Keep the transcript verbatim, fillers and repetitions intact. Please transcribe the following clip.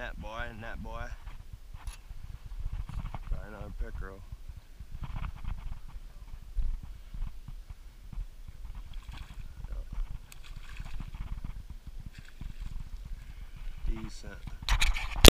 that boy and that boy. Try another pickerel. Decent.